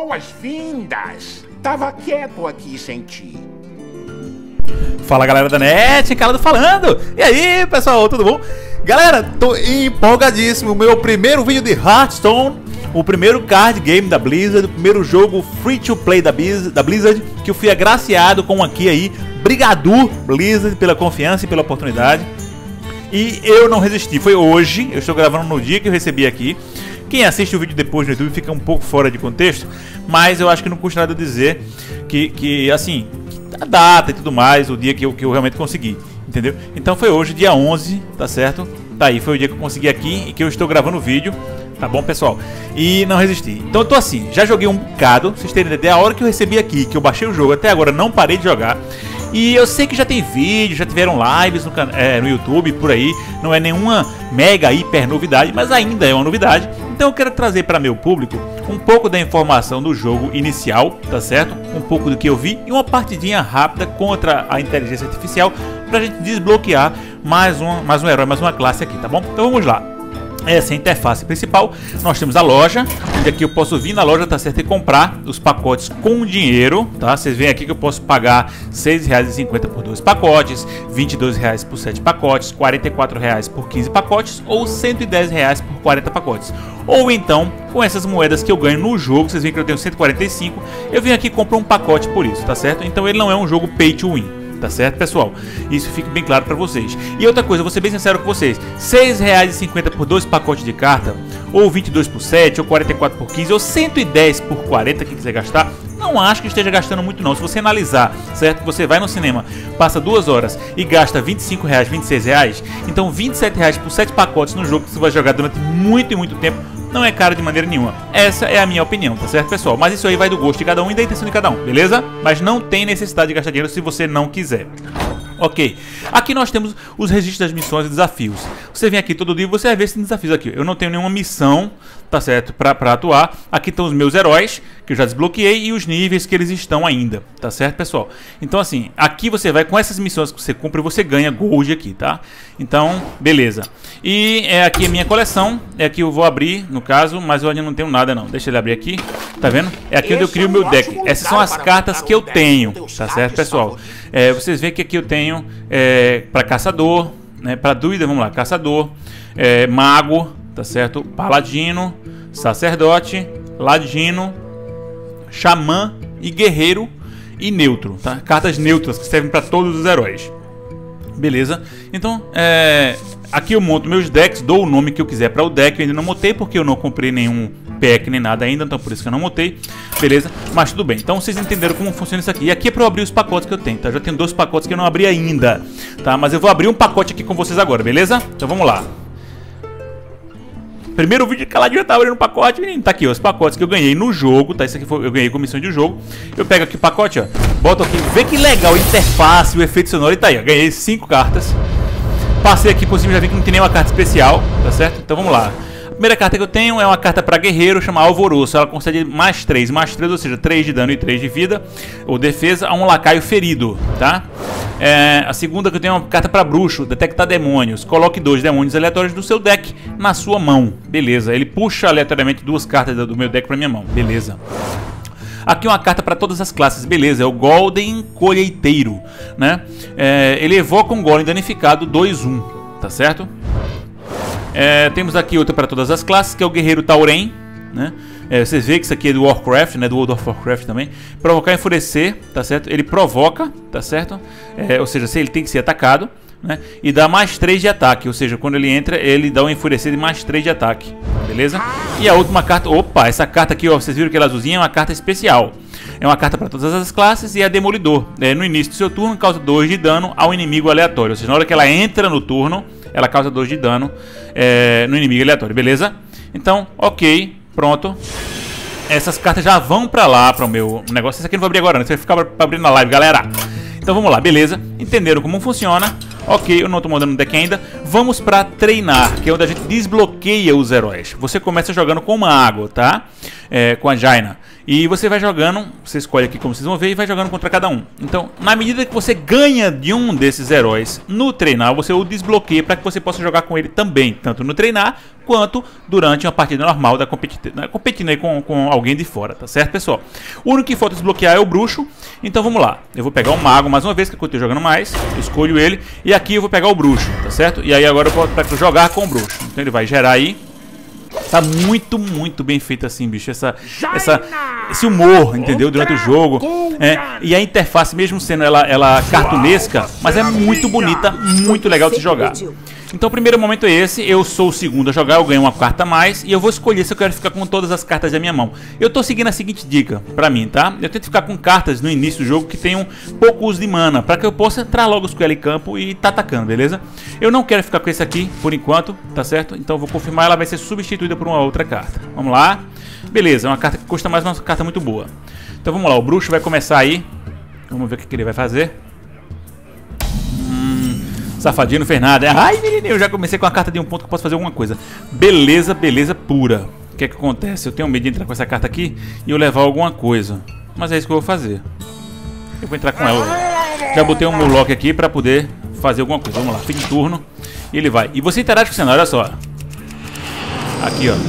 Boas-vindas! Tava quieto aqui sem ti. Fala galera da net, Calado falando. E aí pessoal, tudo bom? Galera, tô empolgadíssimo. Meu primeiro vídeo de Hearthstone, o primeiro card game da Blizzard, o primeiro jogo free to play da Blizzard, que eu fui agraciado com aqui aí. Obrigado Blizzard pela confiança e pela oportunidade. E eu não resisti, foi hoje, eu estou gravando no dia que eu recebi aqui. Quem assiste o vídeo depois no YouTube fica um pouco fora de contexto, mas eu acho que não custa nada dizer que assim, a data e tudo mais, o dia que eu realmente consegui, entendeu? Então foi hoje, dia 11, tá certo? Tá aí, foi o dia que eu consegui aqui e que eu estou gravando o vídeo, tá bom, pessoal? E não resisti. Então eu tô assim, já joguei um bocado, vocês terem ideia, a hora que eu recebi aqui, que eu baixei o jogo, até agora não parei de jogar. E eu sei que já tem vídeo, já tiveram lives no YouTube, por aí. Não é nenhuma mega hiper novidade, mas ainda é uma novidade. Então eu quero trazer para meu público um pouco da informação do jogo inicial, tá certo? Um pouco do que eu vi e uma partidinha rápida contra a inteligência artificial pra gente desbloquear mais um herói, mais uma classe aqui, tá bom? Então vamos lá. Essa é a interface principal. Nós temos a loja, onde aqui eu posso vir na loja, tá certo, e comprar os pacotes com dinheiro, tá? Vocês veem aqui que eu posso pagar R$ 6,50 por 2 pacotes, R$ 22,00 por 7 pacotes, R$ 44,00 por 15 pacotes ou R$ 110,00 por 40 pacotes. Ou então, com essas moedas que eu ganho no jogo, vocês veem que eu tenho 145, eu venho aqui e compro um pacote por isso, tá certo? Então ele não é um jogo pay to win. Tá certo, pessoal? Isso fica bem claro pra vocês. E outra coisa, vou ser bem sincero com vocês, R$ 6,50 por 2 pacotes de carta, ou 22 por 7, ou 44 por 15, ou 110 por 40, quem quiser gastar, não acho que esteja gastando muito não. Se você analisar, certo? Você vai no cinema, passa 2 horas e gasta R$ 25,00, R$ 26,00, então R$ 27,00 por 7 pacotes no jogo que você vai jogar durante muito e muito tempo, não é caro de maneira nenhuma. Essa é a minha opinião, tá certo, pessoal? Mas isso aí vai do gosto de cada um e da intenção de cada um, beleza? Mas não tem necessidade de gastar dinheiro se você não quiser. Ok, aqui nós temos os registros das missões e desafios. Você vem aqui todo dia e você vai ver esses desafios aqui. Eu não tenho nenhuma missão, tá certo, pra atuar. Aqui estão os meus heróis, que eu já desbloqueei, e os níveis que eles estão ainda, tá certo, pessoal? Então assim, aqui você vai com essas missões que você cumpre, você ganha gold aqui, tá? Então, beleza. E aqui a minha coleção, aqui eu vou abrir, no caso, mas eu ainda não tenho nada não. Deixa ele abrir aqui, tá vendo? É aqui onde eu crio o meu deck. Essas são as cartas que eu tenho, tá certo, pessoal? Vocês veem que aqui eu tenho para caçador, né? Para druida, vamos lá, caçador, mago, tá certo? Paladino, sacerdote, ladino, xamã e guerreiro e neutro, tá? Cartas neutras que servem para todos os heróis. Beleza? Então, aqui eu monto meus decks, dou o nome que eu quiser para o deck. Eu ainda não montei porque eu não comprei nenhum pack nem nada ainda, então por isso que eu não montei. Beleza? Mas tudo bem. Então vocês entenderam como funciona isso aqui. E aqui é para eu abrir os pacotes que eu tenho, tá? Já tenho 2 pacotes que eu não abri ainda, tá? Mas eu vou abrir um pacote aqui com vocês agora, beleza? Então vamos lá. Primeiro vídeo caladinho, eu tava abrindo o pacote, menino. Tá aqui, ó, os pacotes que eu ganhei no jogo, tá? Isso aqui eu ganhei com missão de jogo. Eu pego aqui o pacote, ó, boto aqui, vê que legal a interface, o efeito sonoro, e tá aí, ó. Ganhei 5 cartas. Passei aqui por cima, já vi que não tem nenhuma carta especial, tá certo? Então vamos lá. A primeira carta que eu tenho é uma carta para guerreiro, chama Alvoroço. Ela concede mais 3, ou seja, 3 de dano e 3 de vida, ou defesa, a um lacaio ferido, tá? A segunda que eu tenho é uma carta para bruxo, detectar demônios. Coloque 2 demônios aleatórios do seu deck na sua mão, beleza. Ele puxa aleatoriamente 2 cartas do meu deck para minha mão, beleza. Aqui uma carta para todas as classes, beleza, é o Golden Colheiteiro, né? Ele evoca um golem danificado 2/1, tá certo? Temos aqui outra para todas as classes, que é o Guerreiro Tauren, né? Vocês veem que isso aqui é do Warcraft, né? Do World of Warcraft também. Provocar enfurecer, tá certo? Ele provoca, tá certo? Ou seja, se ele tem que ser atacado, né? E dá mais 3 de ataque, ou seja, quando ele entra, ele dá um enfurecer de mais 3 de ataque, beleza? E a última carta, opa, essa carta aqui, ó, vocês viram que ela azulzinha é uma carta especial. É uma carta para todas as classes e é Demolidor. No início do seu turno, causa 2 de dano ao inimigo aleatório, ou seja, na hora que ela entra no turno, ela causa 2 de dano no inimigo aleatório, beleza? Então, ok, pronto. Essas cartas já vão pra lá, para o meu negócio. Esse aqui eu não vou abrir agora, não. Você vai ficar abrindo na live, galera. Então vamos lá, beleza? Entenderam como funciona? Ok, eu não tô mandando no deck ainda. Vamos pra treinar, que é onde a gente desbloqueia os heróis. Você começa jogando com uma água, tá? Com a Jaina. E você vai jogando, você escolhe aqui como vocês vão ver e vai jogando contra cada um. Então, na medida que você ganha de um desses heróis no treinar, você o desbloqueia para que você possa jogar com ele também, tanto no treinar quanto durante uma partida normal da competindo aí com alguém de fora, tá certo, pessoal? O único que falta desbloquear é o bruxo. Então vamos lá. Eu vou pegar o mago mais uma vez, que eu estou jogando mais. Eu escolho ele e aqui eu vou pegar o bruxo, tá certo? E aí agora eu vou para jogar com o bruxo. Então ele vai gerar aí. Tá muito, muito bem feito assim, bicho. Esse humor, entendeu? Durante o jogo. E a interface, mesmo sendo ela cartunesca, mas é muito bonita, muito legal de se jogar. Então o primeiro momento é esse. Eu sou o segundo a jogar, eu ganho uma carta a mais. E eu vou escolher se eu quero ficar com todas as cartas da minha mão. Eu tô seguindo a seguinte dica pra mim, tá? Eu tento ficar com cartas no início do jogo que tenham pouco uso de mana, pra que eu possa entrar logo com ela em campo e tá atacando, beleza? Eu não quero ficar com esse aqui por enquanto, tá certo? Então eu vou confirmar, ela vai ser substituída por uma outra carta. Vamos lá. Beleza, é uma carta que custa mais, uma carta muito boa. Então vamos lá, o bruxo vai começar aí. Vamos ver o que ele vai fazer. Safadinho não fez nada. Ai, menino, eu já comecei com a carta de um ponto que eu posso fazer alguma coisa. Beleza, beleza pura. O que é que acontece? Eu tenho medo de entrar com essa carta aqui e eu levar alguma coisa. Mas é isso que eu vou fazer. Eu vou entrar com ela. Já botei um Murloc aqui pra poder fazer alguma coisa. Vamos lá, fim de turno. E ele vai. E você interage com o cenário, olha só. Aqui, ó.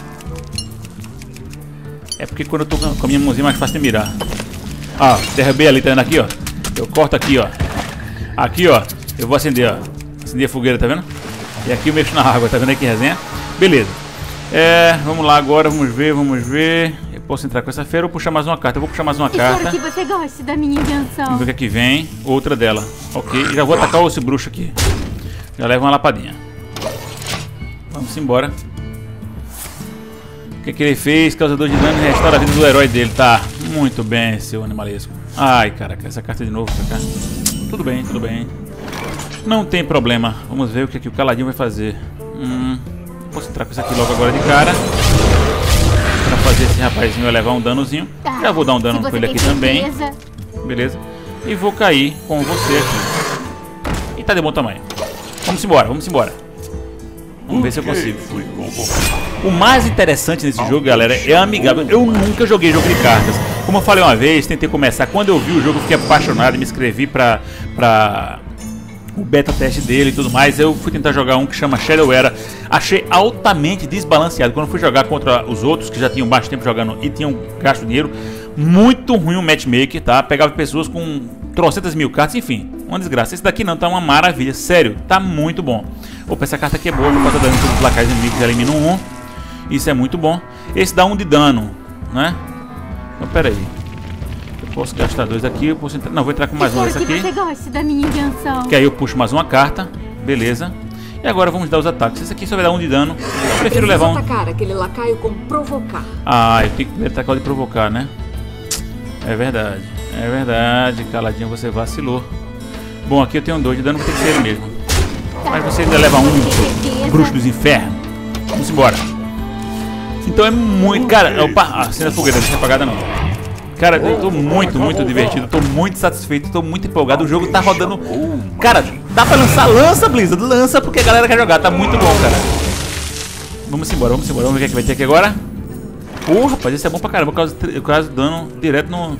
É porque quando eu tô com a minha mãozinha é mais fácil de mirar. Ó, derrubei ali, tá vendo aqui, ó. Eu corto aqui, ó. Aqui, ó. Eu vou acender, ó. Acender a fogueira, tá vendo? E aqui eu mexo na água, tá vendo aí que resenha? Beleza. Vamos lá agora, vamos ver. Eu posso entrar com essa feira ou puxar mais uma carta? Eu vou puxar mais uma carta. Espero que você goste da minha invenção. Vamos ver o que aqui vem. Outra dela. Ok, já vou atacar esse bruxo aqui. Já leva uma lapadinha. Vamos embora. O que ele fez? Causador de dano e restaura a vida do herói dele. Tá, muito bem, seu animalesco. Ai, caraca, essa carta de novo pra cá. Tudo bem, tudo bem. Não tem problema. Vamos ver o que o caladinho vai fazer. Posso entrar com isso aqui logo agora de cara. Pra fazer esse rapazinho levar um danozinho. Já vou dar um dano com ele aqui também. Beleza. E vou cair com você aqui. E tá de bom tamanho. Vamos embora, vamos embora. Vamos ver se eu consigo. O mais interessante nesse jogo, galera, é amigável. Eu nunca joguei jogo de cartas. Como eu falei uma vez, tentei começar. Quando eu vi o jogo, eu fiquei apaixonado e me inscrevi pra o beta teste dele e tudo mais. Eu fui tentar jogar um que chama Shadow Era. Achei altamente desbalanceado. Quando eu fui jogar contra os outros que já tinham baixo tempo jogando e tinham gasto dinheiro, muito ruim o matchmaker, tá? Pegava pessoas com trocentas mil cartas, enfim, uma desgraça. Esse daqui não, tá uma maravilha, sério, tá muito bom. Opa, essa carta aqui é boa, por causa da dano dos placares inimigos, já elimina um. Isso é muito bom. Esse dá 1 de dano, né? Então, pera aí. Eu posso gastar 2 aqui, eu posso entrar... Não, vou entrar com mais um desse aqui. Você goste da minha invenção. Que aí eu puxo mais uma carta, beleza. E agora vamos dar os ataques. Esse aqui só vai dar 1 de dano. Eu prefiro levar um... atacar aquele lacaio com provocar. Ah, eu tenho que atacar o de provocar, né? É verdade, caladinho, você vacilou. Bom, aqui eu tenho 2 de dano, vou ter que ser ele mesmo. Mas você ainda leva 1, bruxo dos infernos. Vamos embora. Então é muito... Cara, opa, acenda a fogueira, não deixa apagada não. Cara, eu tô muito divertido, tô muito satisfeito, tô muito empolgado. O jogo tá rodando... Cara, dá pra lançar? Lança, Blizzard, lança, porque a galera quer jogar, tá muito bom, cara. Vamos embora, vamos ver o que é que vai ter aqui agora. Rapaz, esse é bom pra caramba, eu causo dano direto no...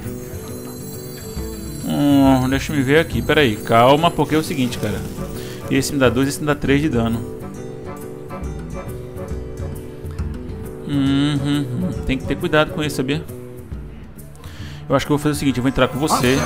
deixa eu me ver aqui, peraí, calma, porque é o seguinte, cara. Esse me dá 2, esse me dá 3 de dano. Tem que ter cuidado com isso, sabia? Eu acho que eu vou fazer o seguinte, eu vou entrar com você.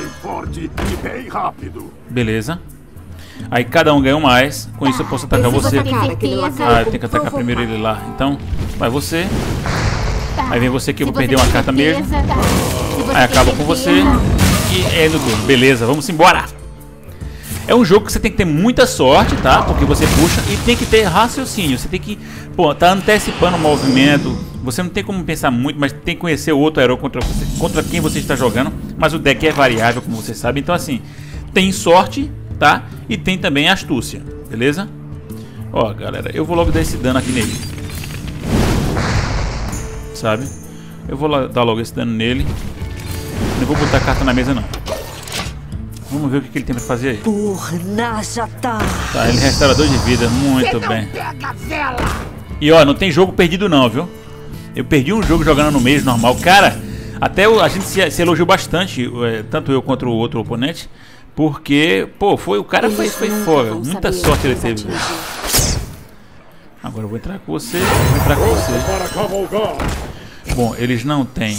Beleza. Aí cada um ganha um mais. Com isso eu posso atacar você. Ah, eu tenho que atacar primeiro ele lá. Então, vai você. Aí vem você que eu vou perder uma carta mesmo. Aí acaba com você. E é no turno. Beleza, vamos embora. É um jogo que você tem que ter muita sorte, tá? Porque você puxa e tem que ter raciocínio. Você tem que, pô, tá antecipando o movimento. Você não tem como pensar muito, mas tem que conhecer o outro herói contra quem você está jogando. Mas o deck é variável, como você sabe. Então assim, tem sorte, tá? E tem também astúcia, beleza? Ó, galera, eu vou logo dar esse dano aqui nele. Sabe? Eu vou dar logo esse dano nele. Não vou botar a carta na mesa, não. Vamos ver o que ele tem pra fazer aí. Purnajata. Tá, ele é restaurador de vida. Muito bem. E ó, não tem jogo perdido não, viu? Eu perdi um jogo jogando no mês normal. Cara, até a gente se elogiou bastante, tanto eu quanto o outro oponente. Porque, pô, o cara foi fora. Muita sorte ele teve. Agora eu vou entrar com você. Vou entrar com você. Bom, eles não têm.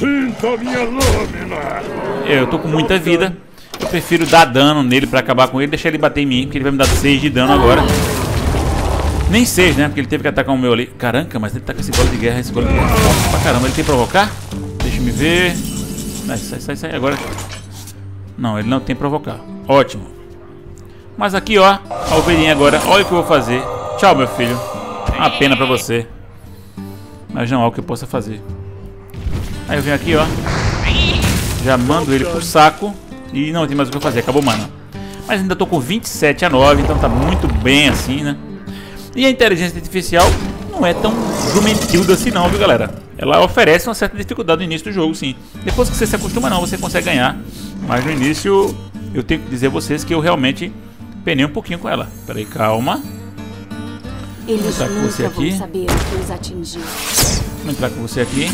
Eu tô com muita vida. Eu prefiro dar dano nele pra acabar com ele. Deixar ele bater em mim, porque ele vai me dar 6 de dano agora. Nem 6, né? Porque ele teve que atacar o meu ali. Caraca, mas ele tá com esse gole de guerra. Esse gole de guerra forte pra caramba. Ele tem que provocar? Deixa me ver. Sai. Agora. Não, ele não tem provocar. Ótimo. Mas aqui, ó. A ovelhinha agora. Olha o que eu vou fazer. Tchau, meu filho. Uma pena pra você. Mas não há o que eu possa fazer. Aí eu venho aqui, ó. Já mando ele pro saco. E não tem mais o que eu fazer. Acabou, mano. Mas ainda tô com 27-9. Então tá muito bem assim, né? E a inteligência artificial não é tão jumentilda assim não, viu, galera? Ela oferece uma certa dificuldade no início do jogo, sim. Depois que você se acostuma, não, você consegue ganhar. Mas no início, eu tenho que dizer a vocês que eu realmente penei um pouquinho com ela. Peraí, calma. Eles Vou entrar com você nunca aqui. vão saber o que os atingiu. Vou entrar com você aqui.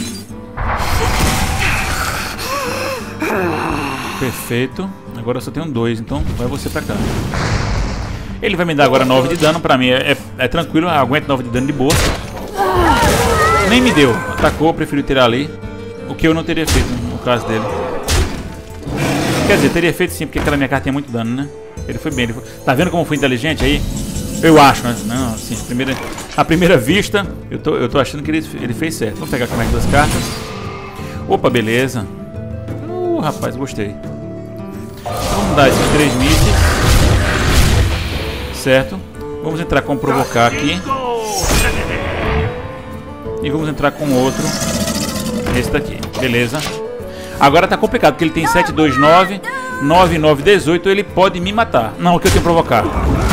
Perfeito. Agora eu só tenho 2, então vai você pra cá. Ele vai me dar agora 9 de dano. Pra mim é tranquilo, eu aguento 9 de dano de boa. Nem me deu. Atacou, eu prefiro tirar ali. O que eu não teria feito no caso dele. Quer dizer, teria feito sim, porque aquela minha carta tinha muito dano, né? Ele foi bem. Tá vendo como foi inteligente aí? Eu acho, né? Não, assim, à primeira vista, eu tô achando que ele fez certo. Vamos pegar mais 2 cartas. Opa, beleza. Rapaz, gostei. Então, vamos dar esses 3 mísseis. Certo. Vamos entrar com provocar aqui. E vamos entrar com outro. Esse daqui. Beleza. Agora tá complicado, porque ele tem 7, 2, 9. 9, 9, 18. Ele pode me matar. Não, que eu tenho que provocar.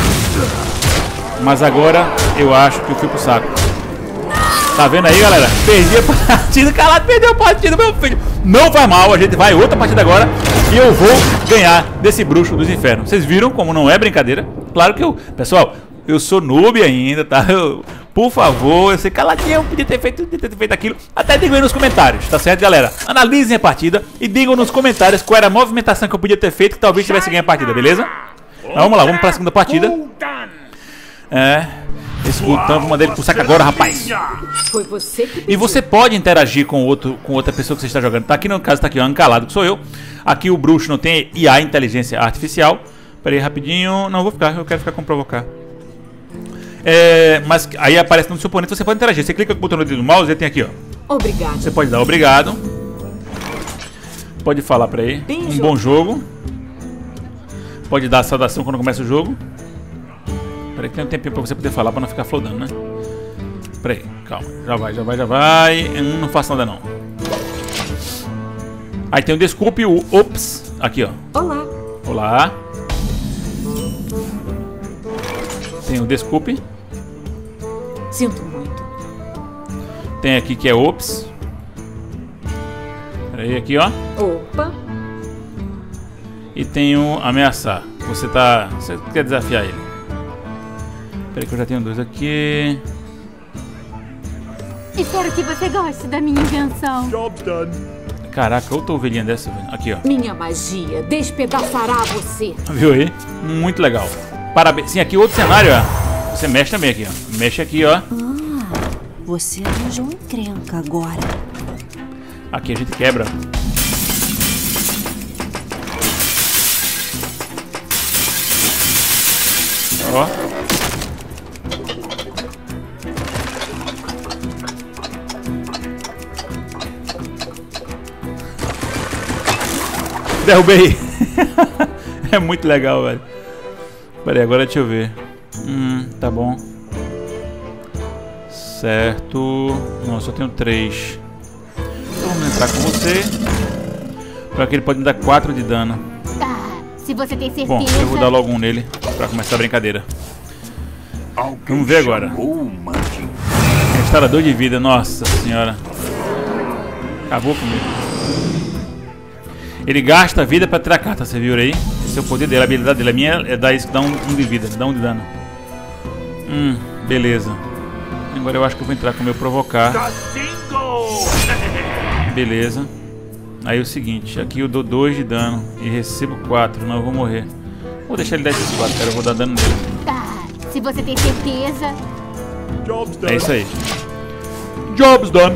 Mas agora eu acho que eu fui pro saco. Tá vendo aí, galera? Perdi a partida. Calado, perdeu a partida, meu filho. Não faz mal, a gente vai outra partida agora. E eu vou ganhar desse bruxo dos infernos. Vocês viram como não é brincadeira? Claro que pessoal, eu sou noob ainda, tá? Por favor, eu sei caladinho, eu podia ter feito aquilo. Até digam aí nos comentários, tá certo, galera? Analisem a partida e digam nos comentários qual era a movimentação que eu podia ter feito que talvez tivesse ganho a partida, beleza? Mas vamos lá, vamos pra segunda partida. Esse Gul'dan, vou mandar ele pro saco agora, rapaz. Foi você que pediu. E você pode interagir com outra pessoa que você está jogando. Tá aqui no caso, tá aqui o Ancalado, que sou eu. Aqui o bruxo não tem IA, inteligência artificial. Pera aí, rapidinho. Não, vou ficar, eu quero ficar com provocar. Mas aí aparece no seu oponente, você pode interagir. Você clica com o botão do mouse e tem aqui, ó. Obrigado. Você pode dar obrigado. Pode falar pra ele. Um bom jogo. Pode dar a saudação quando começa o jogo. Peraí que tem um tempinho pra você poder falar pra não ficar flodando, né? Peraí, calma. Já vai. Não faço nada não. Aí tem o desculpe, o ops. Aqui, ó. Olá. Olá. Tem o desculpe. Sinto muito. Tem aqui que é ops. Peraí, aqui, ó. Opa. E tem o ameaçar. Você quer desafiar ele. Peraí que eu já tenho 2 aqui. Espero que você goste da minha invenção. Caraca, outra ovelhinha dessa, velho. Aqui, ó. Minha magia despedaçará você. Viu aí? Muito legal. Parabéns. Sim, aqui outro cenário, ó. Você mexe também aqui, ó. Mexe aqui, ó. Você arranjou um encrenca agora. Aqui a gente quebra. Ó. Derrubei. É muito legal, velho. Pera aí, agora deixa eu ver. Tá bom. Certo. Não, eu só tenho 3. Então vamos entrar com você. Pra que ele pode me dar 4 de dano. Se você tem certeza. Bom, eu vou dar logo um nele pra começar a brincadeira. Vamos ver agora. Restaurador de vida, nossa senhora. Acabou comigo. Ele gasta a vida pra tirar a carta, você viu aí? Esse é o poder dele, a habilidade dele. A minha é dar isso, dá um de vida, dá um de dano. Beleza. Agora eu acho que eu vou entrar com o meu provocar. Beleza. Aí é o seguinte, aqui eu dou 2 de dano e recebo 4, não, eu vou morrer. Vou deixar ele dar esses 4, cara, eu vou dar dano nele. Tá, se você tem certeza... É isso aí. Job's done.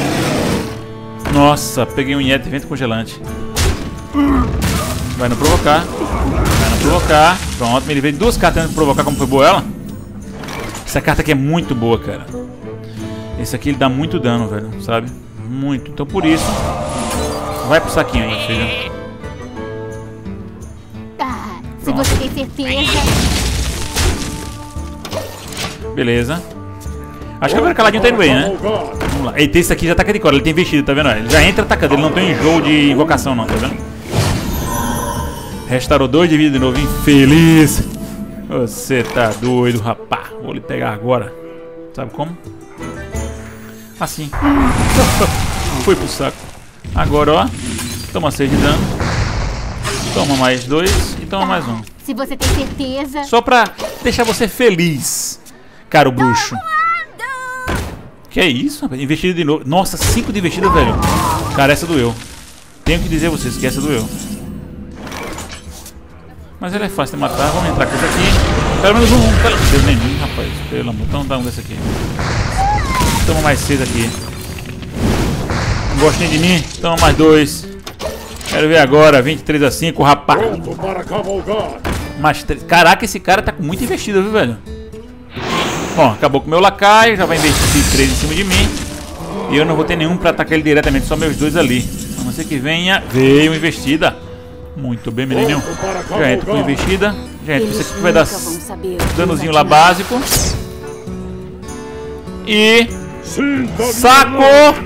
Nossa, peguei um inhete de vento congelante. Vai no provocar. Vai no provocar. Pronto, me livrei de 2 cartas antes de provocar. Como foi boa ela? Essa carta aqui é muito boa, cara. Esse aqui ele dá muito dano, velho, sabe? Muito, então por isso vai pro saquinho aí, filho. Tá, se você tem certeza... Beleza. Acho que agora o caladinho tá indo bem, né? Vamos lá. Eita, esse aqui já ataca de cor, ele tem vestido, tá vendo? Ele já entra atacando, ele não tem enjoo de invocação não, tá vendo? Restaurou 2 de vida de novo, infeliz. Você tá doido, rapá. Vou lhe pegar agora. Sabe como? Assim. Foi pro saco. Agora, ó. Toma 6 de dano. Toma mais 2 e toma mais 1. Se você tem certeza... Só pra deixar você feliz, caro bruxo. Que é isso, rapaz? Investido de novo. Nossa, 5 de investida, velho. Cara, essa doeu. Tenho que dizer a vocês que essa doeu. Mas ela é fácil de matar. Vamos entrar com esse aqui. Pelo menos um. Deus nem mim, rapaz. Pelo amor. Então dá um desse aqui. Toma mais 6 aqui. Não gosta nem de mim? Toma mais 2. Quero ver agora. 23 a 5, rapaz. Mais 3. Caraca, esse cara tá com muita investida, viu, velho? Bom, acabou com o meu lacaio. Já vai investir 3 em cima de mim. E eu não vou ter nenhum pra atacar ele diretamente. Só meus 2 ali. A não ser que venha. Veio investida. Muito bem, menininho. Já entra com investida. Já entra com isso aqui que vai dar danozinho lá básico. E... saco!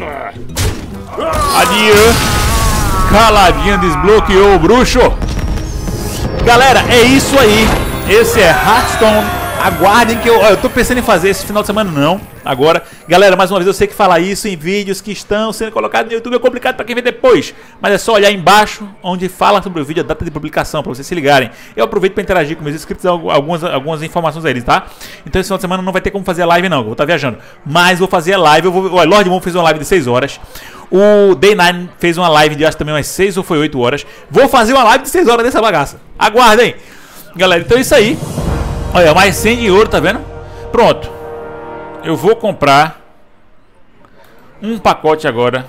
Adieu! Caladinha desbloqueou o bruxo! Galera, é isso aí! Esse é Hearthstone. Aguardem que eu tô pensando em fazer esse final de semana não, agora. Galera, mais uma vez eu sei que falar isso em vídeos que estão sendo colocados no YouTube é complicado para quem vê depois. Mas é só olhar embaixo onde fala sobre o vídeo, a data de publicação, para vocês se ligarem. Eu aproveito para interagir com meus inscritos, algumas informações aí, tá? Então esse final de semana não vai ter como fazer live não, eu vou estar viajando. Mas vou fazer a live, o Lord Moon fez uma live de 6 horas. O Day9 fez uma live de acho também umas 6 ou foi 8 horas. Vou fazer uma live de 6 horas dessa bagaça. Aguardem. Galera, então é isso aí. Olha, mais 100 de ouro, tá vendo? Pronto. Eu vou comprar um pacote agora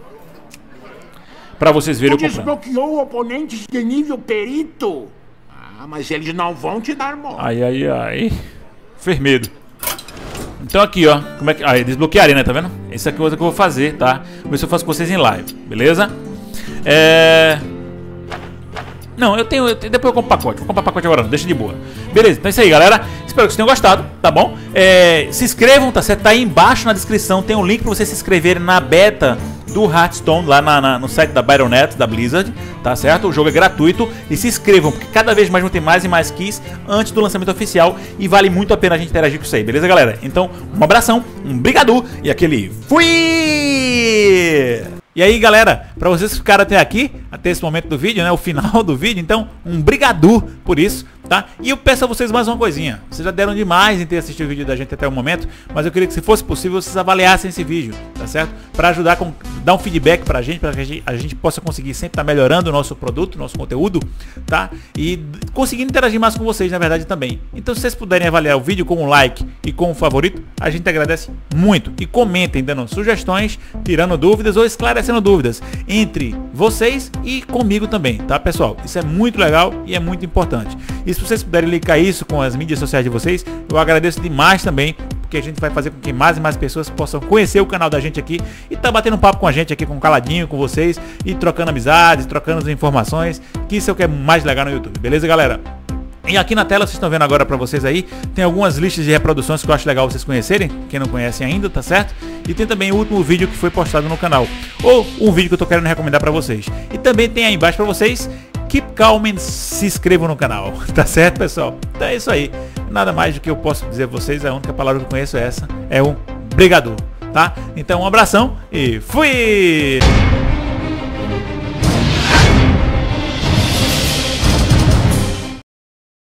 pra vocês verem eu comprando. Desbloqueou oponentes de nível perito? Ah, mas eles não vão te dar mole. Ai, ai, ai. Fermedo. Então aqui, ó. Como é que... Aí, desbloquearei, né? Tá vendo? Essa é a coisa que eu vou fazer, tá? Vou ver se eu faço com vocês em live. Beleza? Não, depois eu compro pacote. Vou comprar pacote agora não, deixa de boa. Beleza, então é isso aí, galera. Espero que vocês tenham gostado, tá bom? Se inscrevam, tá certo? Tá aí embaixo na descrição. Tem um link pra vocês se inscreverem na beta do Hearthstone, lá no site da Battle.net, da Blizzard, tá certo? O jogo é gratuito. E se inscrevam, porque cada vez mais vão ter mais e mais keys antes do lançamento oficial. E vale muito a pena a gente interagir com isso aí, beleza, galera? Então, um abração, um brigadu e aquele fui! E aí, galera, pra vocês que ficaram até aqui, até esse momento do vídeo, né, o final do vídeo, então, um brigadu por isso, tá? E eu peço a vocês mais uma coisinha. Vocês já deram demais em ter assistido o vídeo da gente até o momento, mas eu queria que, se fosse possível, vocês avaliassem esse vídeo, tá certo? Pra ajudar, dar um feedback pra gente, pra que a gente possa conseguir sempre estar melhorando o nosso produto, nosso conteúdo, tá? E conseguindo interagir mais com vocês, na verdade, também. Então, se vocês puderem avaliar o vídeo com um like e com um favorito, a gente agradece muito. E comentem, dando sugestões, tirando dúvidas ou esclarecendo dúvidas entre vocês e comigo também, tá, pessoal? Isso é muito legal e é muito importante. E se vocês puderem linkar isso com as mídias sociais de vocês, eu agradeço demais também, porque a gente vai fazer com que mais e mais pessoas possam conhecer o canal da gente aqui e tá batendo um papo com a gente aqui, com Caladinho, com vocês, e trocando amizades, trocando informações, que isso é o que é mais legal no YouTube, beleza, galera? E aqui na tela, vocês estão vendo agora pra vocês aí, tem algumas listas de reproduções que eu acho legal vocês conhecerem, quem não conhece ainda, tá certo? E tem também o último vídeo que foi postado no canal, ou um vídeo que eu tô querendo recomendar pra vocês. E também tem aí embaixo pra vocês, keep calm and se inscrevam no canal, tá certo, pessoal? Então é isso aí, nada mais do que eu posso dizer a vocês, a única palavra que eu conheço é essa, é um brigador, tá? Então um abração e fui!